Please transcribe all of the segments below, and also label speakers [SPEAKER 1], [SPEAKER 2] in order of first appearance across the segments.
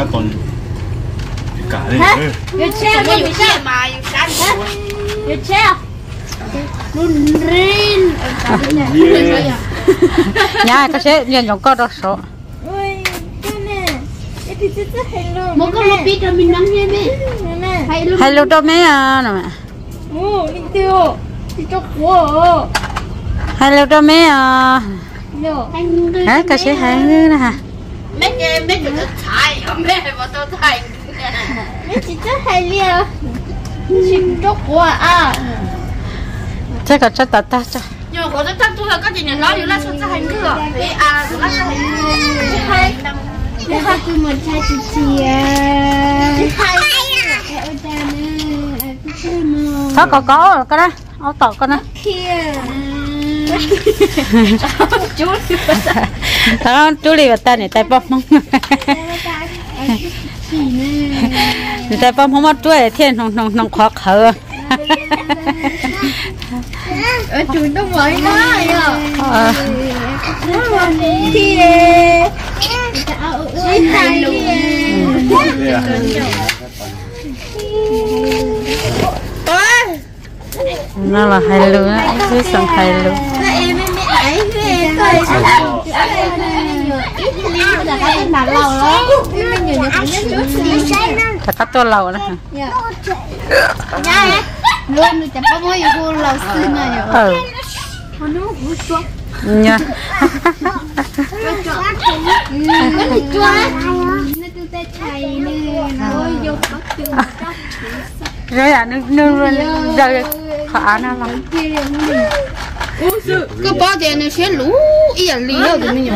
[SPEAKER 1] cá tuần cả đây
[SPEAKER 2] Yêu xe mà yêu xe mà yêu cắn yêu xe run rin
[SPEAKER 3] nhà cái xe nhận giống con đó số
[SPEAKER 2] một con lô pít rồi mình nắng nghe mẹ
[SPEAKER 3] hay lúc đó mấy à nè mẹ
[SPEAKER 2] đi tiêu đi cho của
[SPEAKER 3] hay lúc đó mấy à hả cái xe hay nè hả
[SPEAKER 2] mấy cái thải mẹ mà tôi thải mấy chị rất hay liêu xin cho của à
[SPEAKER 3] chắc có chắc tạt ta chắc
[SPEAKER 2] nhưng mà có rất thắc tôi là các chị này nói điều là xuất ra hành cửa vì à là hay hai tôi muốn trai chị chị
[SPEAKER 3] có cái đó áo tọt con đó chú đi vào tay này tay bóp mông tay bóp không mất chuối thiên nong khó khờ
[SPEAKER 2] chú nó mới nói thì
[SPEAKER 3] nó là hay luôn á chứ sang hay luôn thật cắt cho lầu đó
[SPEAKER 2] luôn chẳng có mỗi cô lầu xinh này
[SPEAKER 3] nha rồi à nương rồi khả năng lắm
[SPEAKER 2] cái bao tiền này sẽ lú ít lì đâu thì mình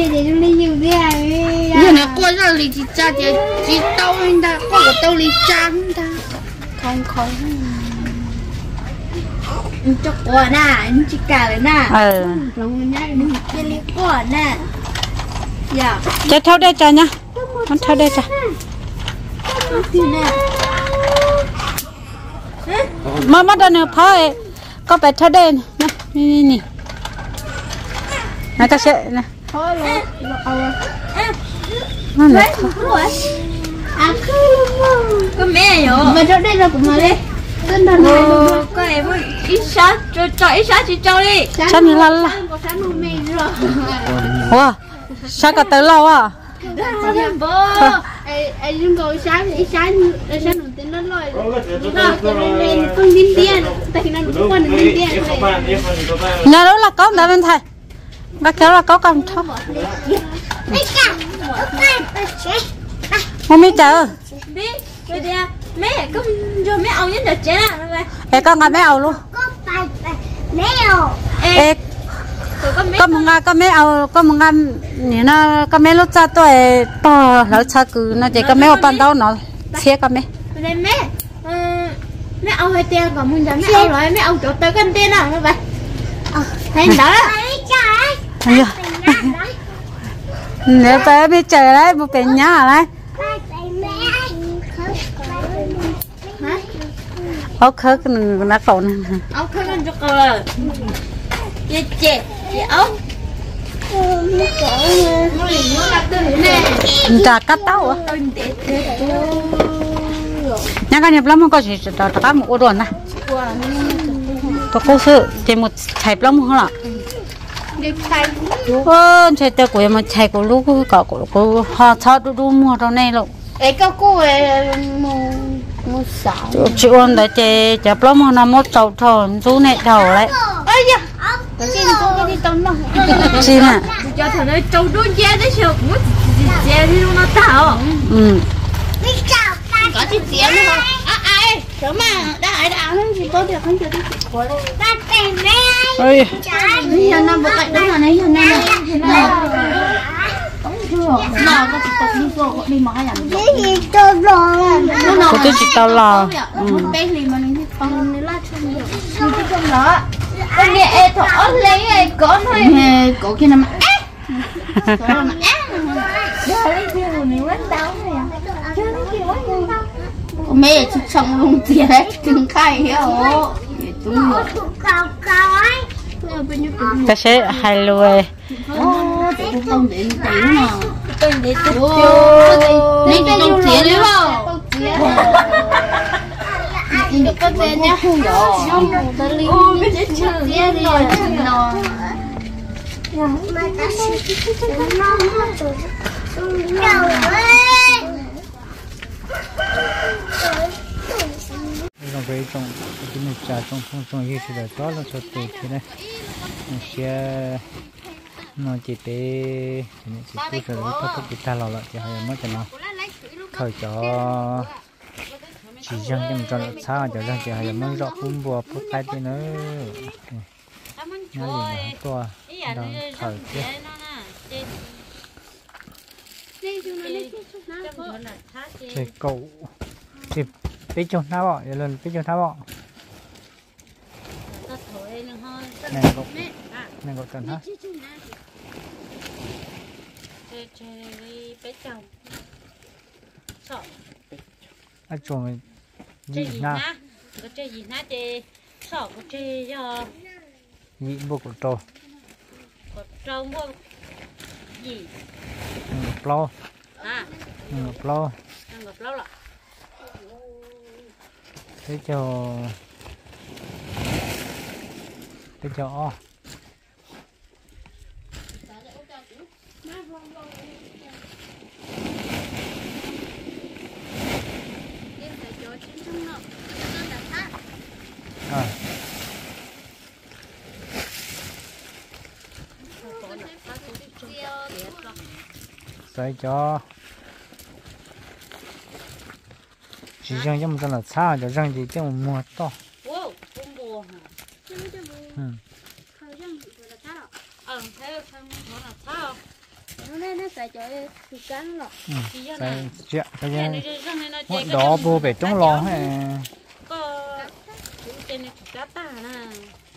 [SPEAKER 2] nhở này qua ra lì chỉ cha chỉ tao anh ta qua cái tao lì cha anh ta không cho quả nè anh chỉ cảเลยnè lòng nhá anh chỉ lấy quả nè dạ
[SPEAKER 3] cho theo đây cho nha con theo đây cho mà mất đâu nữa phải có phải theo đây nè nè này ta sẽ nè nó nè
[SPEAKER 2] có mẹ rồi mà theo đây là của mà đi có em ít sát cho ít sát chị cho đi
[SPEAKER 3] sát như lăn là wow sát cả tới lâu à
[SPEAKER 2] bố em dùng cầu ít sát nổi tiếng lắm rồi con đi tiền tại vì nó đúng con đi tiền
[SPEAKER 3] nhà đó là có đã bên thầy bác kéo là có cầm thóc không biết chờ
[SPEAKER 2] mẹ có cho mẹ ông nhất được chế nào
[SPEAKER 3] vậy con ngồi mẹ ầu luôn
[SPEAKER 2] mẹ ầu
[SPEAKER 3] có một ngày có mẹ ầu có một ngày nó có mẹ lúc cha tôi to lỡ cha cứ nó chỉ có mẹ ở ban đầu nó chia có mẹ
[SPEAKER 2] mẹ ầu hay tiền còn muốn mẹ ầu rồi mẹ ầu chỗ tới gần tiền à như vậy thấy đó
[SPEAKER 3] nếu bé biết trời đấy một cái nhà đấy ốc khớp nó còn
[SPEAKER 2] ốc khớp nó cho cô rồi chị ốc
[SPEAKER 3] chả cắt tao à nhà cái nhập lắm không có gì cho các một ô đồn này có cô sự chỉ một chảy lắm không ạ chạy tới của mà chạy của lúc của họ cho đu mua đâu này luôn
[SPEAKER 2] ấy các cô mua sáo
[SPEAKER 3] chị ôn đấy chị chả lắm nó một tàu thòn chú này đầu đấy
[SPEAKER 2] ơi da cái gì tôi đi tông nó
[SPEAKER 3] chị nè
[SPEAKER 2] cho thằng ấy trâu đuôi dê đấy chưa muốn dê đi luôn nó tao có chị dê nữa không ai sớm mà đã nó chỉ có được không được
[SPEAKER 3] ơi
[SPEAKER 2] giờ năm bữa cạnh đó là này giờ năm nào có chị đi vô đi mà hay làm gì cho rồi
[SPEAKER 3] có tôi chỉ tao lò
[SPEAKER 2] bé thì mà mình còn lấy lá chân được mình chỉ không đó con nghe thọ lấy con thôi cổ kia nằm đó lấy kia rồi mình rất đau này mẹ chụp xong luôn tiền đấy từng khai hiểu
[SPEAKER 3] ta sẽ hay luôn
[SPEAKER 2] không đến tiếng mà
[SPEAKER 3] tôi để tôi
[SPEAKER 2] lấy cái dùng tiền đấy không nhìn được con tiền nhá ôi biết chết chưa tiền đi nó
[SPEAKER 4] còn về trong cái mình trả trong gì thì là đó là cho tiền thế này mình sẽ nó chỉ để chỉ cứ rồi nó phải ta lò lại thì hay mất cho nó thời cho chỉ riêng cho mình cho nó sao cho riêng thì hay mất rõ cũng bùa phút tay thì nữa nó gì mà to đó thời chứ thì cậu thì biết chung nào bỏ vậy lần biết chung nào bỏ này cậu cần hết anh chuồng gì na
[SPEAKER 3] có chơi gì na chơi sọ có chơi cho
[SPEAKER 4] gì bộ của trâu
[SPEAKER 3] có trâu mua gì
[SPEAKER 4] plo
[SPEAKER 3] à
[SPEAKER 4] plo
[SPEAKER 3] ngập lâu rồi
[SPEAKER 4] thế cho o sai cho chỉ riêng cho mình là xa cho riêng gì cho mình mua to
[SPEAKER 3] thế nó là sao nó sẽ cho thịt cắn rồi
[SPEAKER 4] sai chuyện cái gì đó vô về trong lò hay
[SPEAKER 3] có trên này cá ta nè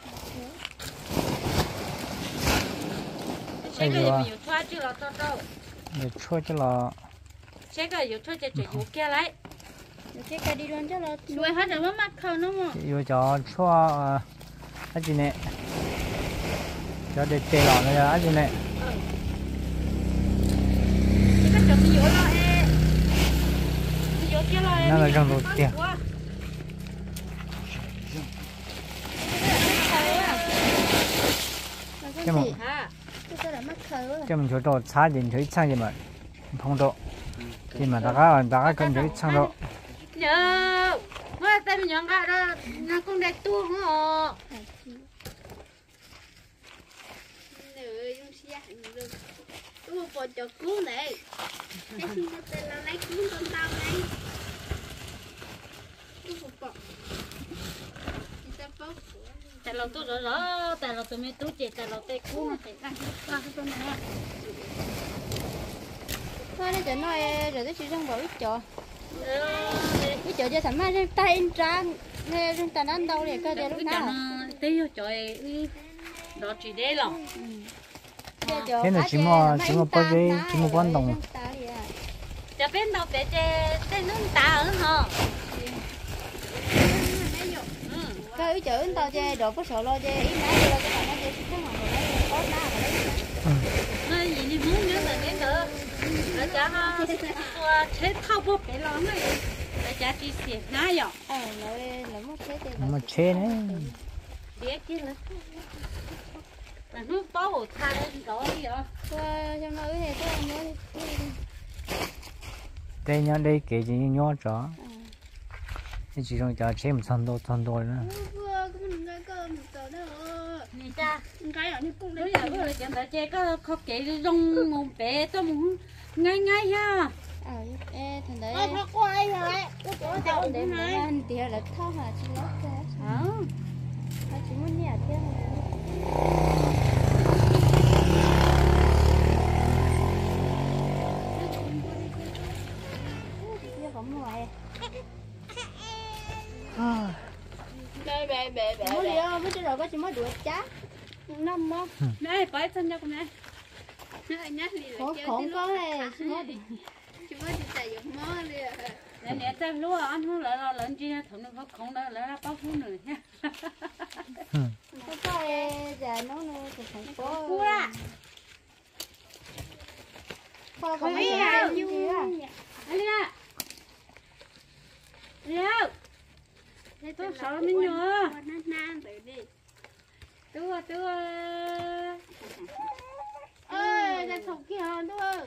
[SPEAKER 3] cái gì mà thoa chứ là to đâu
[SPEAKER 4] để chua cho là
[SPEAKER 3] cái gì thoa cho chủ kia lấy cái đi luôn cho là đuôi hết rồi mất không đúng không
[SPEAKER 4] yêu cho chua cái gì nè cho để tê lò này là cái gì nè
[SPEAKER 3] cái chồng đi vô lo
[SPEAKER 4] nó là rong đầu tiên cho mình chỗ đồ xa nhìn thấy sang gì mà không độ thì mà đại家cần thấy sang độ
[SPEAKER 3] nhớ mới tay mình nhận ra đó nó cũng đẹp tu hả
[SPEAKER 2] tôi bỏ cho cứu này cái xin nó tên là lấy cứu con tao này tôi bỏ
[SPEAKER 3] tại lòng tôi rõ tại lòng tôi mới tu chỉ tại lòng tôi cứu mà tại ra qua cái con này
[SPEAKER 2] thôi nó nói rồi tôi chỉ trong bỏ ít chỗ ít chỗ cho thằng mai lên tay anh trang nghe lên tay ăn đâu để coi để lúc nào
[SPEAKER 3] tiêu trời đó chỉ để lòng
[SPEAKER 4] thế là chỉ mua bao giây chỉ mua quan đồng
[SPEAKER 3] cho bên đâu để chơi nước ta ở hả
[SPEAKER 2] cái ý chữ tao chơi đồ có sợ lo chơi ý nãy lo cái thằng nó chơi cái mà lấy có ná mà lấy
[SPEAKER 3] nó gì đi muốn nhớ là cái nữa nó chả ha chế thao bố bé lắm này nó chả chỉ xịt ná rồi
[SPEAKER 2] nó mất chế tiền
[SPEAKER 4] mà chế đấy
[SPEAKER 3] biết chứ nữa là nó bao hồ tha lên đó đi rồi
[SPEAKER 2] qua trong nó thì tôi mới
[SPEAKER 4] đây nhá đây kể gì nhỏ rõ thì chỉ trong chợ chế một thằng đôi nữa
[SPEAKER 3] này cha cái ở như cũng đấy giờ vừa chẳng phải chơi có khó kể rong một bé tôi muốn ngay ha
[SPEAKER 2] thằng đấy nó quay rồi cái chỗ tao để mà anh tía là thao hả chỉ lót cái nó chỉ muốn nhả thêm Mới đi không, mới đi rồi có chỉ mới được chá năm không?
[SPEAKER 3] Đây, phải xin cho con này.
[SPEAKER 2] Khổng có này,
[SPEAKER 5] chỉ mới đi chạy dụng mơ đi à.
[SPEAKER 3] Nè xem lúa anh không lại lo lên chi thằng nó không đó lại báo phú nữa nha.
[SPEAKER 2] Có giờ nó thì không có. Không biết ai vui.
[SPEAKER 3] Alia. Alia. Tôi sợ mình nhớ.
[SPEAKER 5] Nó nan rồi đi.
[SPEAKER 3] Tua.
[SPEAKER 2] Ơi, là thục kia hòn thôi.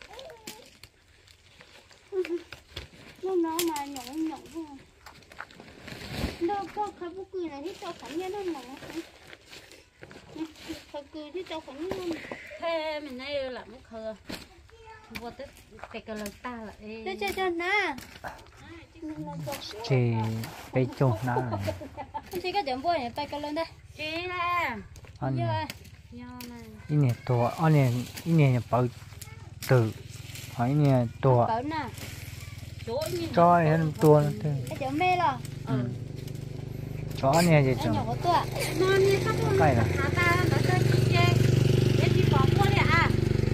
[SPEAKER 2] Nó mà nhộng không. Đâu có khá bút cười này thích cho khánh nha nó mỏng. Khá cười thích cho khánh luôn.
[SPEAKER 3] Thế mình đây làm một khờ. Vô tức cái lời ta là
[SPEAKER 2] Đây cho nè.
[SPEAKER 4] chị bé chồng nó
[SPEAKER 2] Chị có điểm vui này tay cái lên đây.
[SPEAKER 3] chị nè.
[SPEAKER 4] anh
[SPEAKER 3] Vô
[SPEAKER 4] này
[SPEAKER 3] này.
[SPEAKER 4] ý này to anh này ý này bảo từ hỏi này to
[SPEAKER 2] Bảo nè.
[SPEAKER 4] cho hơn to nữa thế
[SPEAKER 2] Cái chỗ mê rồi.
[SPEAKER 4] cho anh này gì
[SPEAKER 2] Anh
[SPEAKER 4] chẳng
[SPEAKER 2] nhỏ có tuổi.
[SPEAKER 3] Nó như sắp luôn.
[SPEAKER 4] cái này
[SPEAKER 3] Hả ta nó chơi chị chê. Để chị bỏ mua đi à.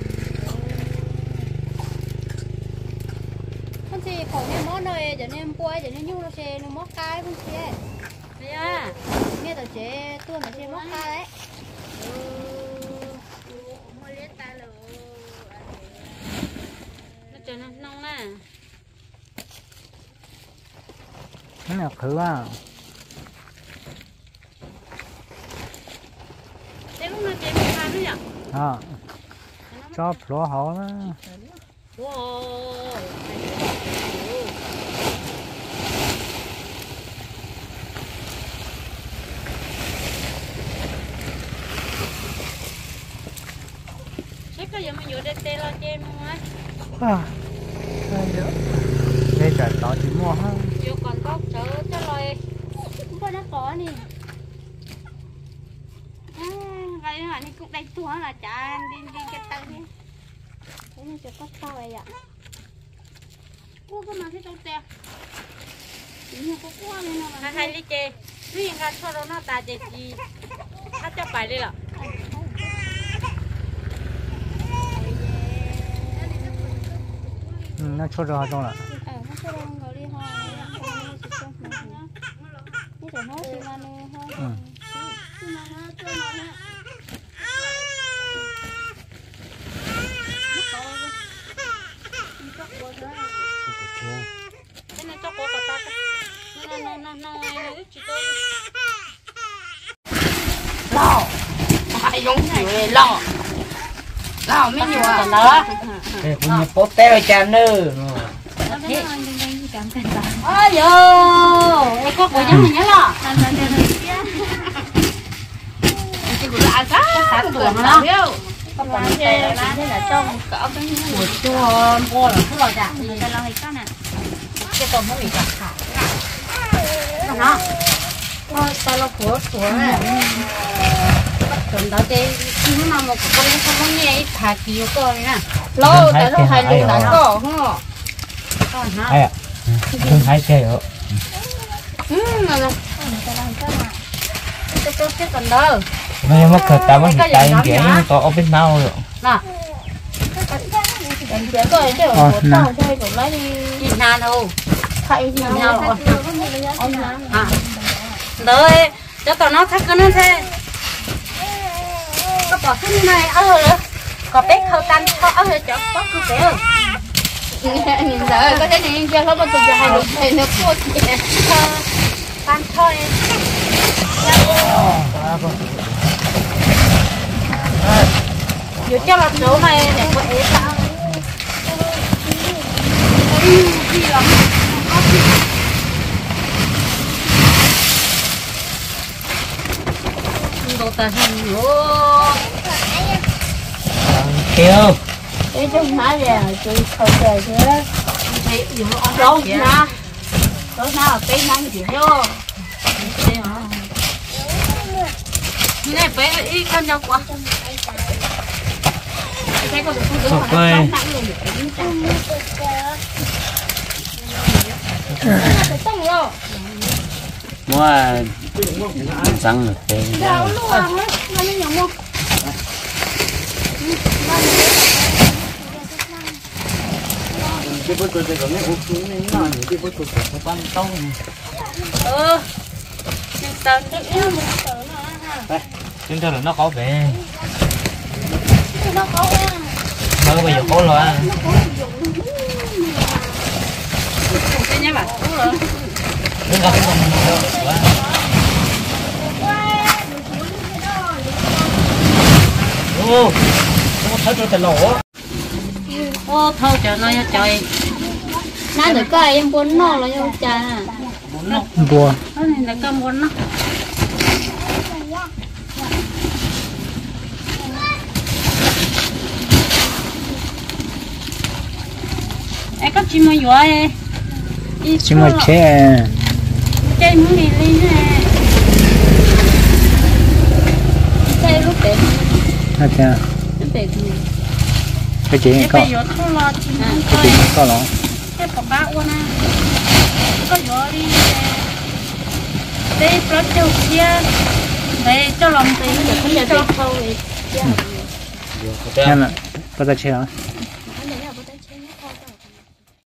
[SPEAKER 2] Con chị khẩu nên món này cho nên quay cho nên nhu nó sẽ nó móc cái con chị.
[SPEAKER 3] Đây à.
[SPEAKER 2] Nghe tao chế tôi mà chế móc cái đấy.
[SPEAKER 5] Mua lấy ta lửa.
[SPEAKER 3] Nó chơi nó nông nè.
[SPEAKER 4] cái này khử à
[SPEAKER 3] Thế lúc nào chơi một khăn nữa nhỉ?
[SPEAKER 4] cho pro họ đó
[SPEAKER 3] Wow. Thế có giờ mà vô đây tê lo chơi không á?
[SPEAKER 4] đây là tao chỉ mua ha
[SPEAKER 3] Vô còn có chở cho loài.
[SPEAKER 2] Cũng có nó có nè. Cái này thì cũng đánh tua là chả đi cái tay đi. Thế nên sẽ có tao vậy ạ. Cô có mà thấy tao tè. Nhưng có qua này nào mà.
[SPEAKER 3] Hai đi chơi. Vì ngã cho nó ta chơi gì? Nó cho phải đi là.
[SPEAKER 4] nó cho ra trong là
[SPEAKER 2] Nó sẽ đang ngồi đi hoa. Như thế nó xí mà nè ha.
[SPEAKER 3] Thế này cho cô cả ta. Nó chỉ tôi.
[SPEAKER 2] Lo. Ai giống như lo. Lo mấy nhiều à.
[SPEAKER 3] Đó.
[SPEAKER 4] đây cũng như bố té ở cha nữa
[SPEAKER 3] Ôi dồi. Ê có của nhắn mình nhớ lo.
[SPEAKER 2] Chị cũng là cá.
[SPEAKER 3] Cá tuổi mà nó.
[SPEAKER 2] Không phải thế là trong cỡ cái
[SPEAKER 3] Một chua mua là cứ lo chả.
[SPEAKER 2] cái lo hay cá nè.
[SPEAKER 3] Cái tôm nó bị chặt khả. Nó. Ôi tao lo của này. Tuần đó thì nhưng mà một con không có nghe thả kiều con nè.
[SPEAKER 2] Lâu tại nó hay luôn đã có hả?
[SPEAKER 3] Con hả?
[SPEAKER 4] ai à không thấy chơi ở
[SPEAKER 3] Cái tuần đó.
[SPEAKER 4] bây giờ mất khởi ta mất tay chuyện to ở bên nào rồi
[SPEAKER 3] Nè.
[SPEAKER 2] Đánh chế rồi chứ ở tao chơi cũng lấy đi.
[SPEAKER 3] Nhìn nào đâu.
[SPEAKER 2] Thầy gì nào rồi.
[SPEAKER 3] À. Đấy, cho tao nó thắt cái nó thế. Có bỏ cái này nữa. Có bé khâu tan cho cho có cứ bé.
[SPEAKER 2] Nhìn giờ có cái này chưa có một tuần rồi hay thầy nó cốt kìa.
[SPEAKER 3] Tan thôi. Dù cho là chỗ này để có ế sao. Đồ tà hình nữa.
[SPEAKER 4] kêu
[SPEAKER 2] Cái trong má là chị không trời chứ.
[SPEAKER 3] Thấy dù ăn đâu kìa.
[SPEAKER 2] Tối nào cái nắng chị vô.
[SPEAKER 3] Này bé ít con nhau quá. Thấy con được không đứng
[SPEAKER 4] ok mua răng được cái
[SPEAKER 2] Đâu luôn á, nó mới nhận không?
[SPEAKER 4] cái bút tôi có mấy bút này nó những cái bút tôi có ban tông
[SPEAKER 3] nhưng sao nó yếu một sợ nó ha.
[SPEAKER 4] chúng ta là nó có vẻ
[SPEAKER 2] Nó có
[SPEAKER 4] thở bây giờ có rồi á
[SPEAKER 3] cái nhá bà cũ rồi
[SPEAKER 4] đừng gặp con nữa ô thở cho thành lỗ
[SPEAKER 3] ô thâu cho nó trời
[SPEAKER 2] nãy được cái em muốn nó là nhau cha
[SPEAKER 4] bùa
[SPEAKER 3] nó này là cơm muốn nó ai có chim mồi vậy
[SPEAKER 4] chỉ mà che
[SPEAKER 3] chơi muốn đi lên nè
[SPEAKER 2] chơi lúc đấy
[SPEAKER 4] à cha
[SPEAKER 2] lúc đấy
[SPEAKER 4] cái chuyện
[SPEAKER 3] cái
[SPEAKER 4] có
[SPEAKER 3] bây giờ không lo chim
[SPEAKER 4] cái chuyện có lắm
[SPEAKER 3] cái bọc bát quá nè có gió đi đây pro châu kia đây cho lòng tiền cho thâu
[SPEAKER 4] nghe là có ta che hả